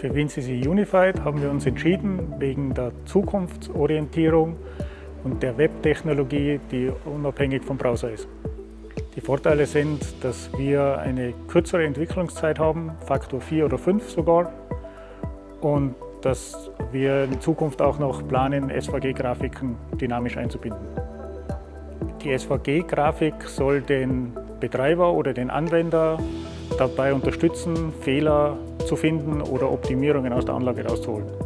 Für WinCC Unified haben wir uns entschieden, wegen der Zukunftsorientierung und der Web-Technologie, die unabhängig vom Browser ist. Die Vorteile sind, dass wir eine kürzere Entwicklungszeit haben, Faktor 4 oder 5 sogar, und dass wir in Zukunft auch noch planen, SVG-Grafiken dynamisch einzubinden. Die SVG-Grafik soll den Betreiber oder den Anwender dabei unterstützen, Fehler zu finden oder Optimierungen aus der Anlage rauszuholen.